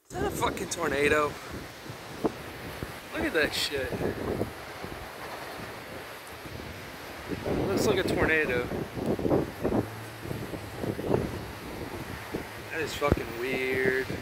Is that a fucking tornado? Look at that shit. Looks like a tornado. That is fucking weird.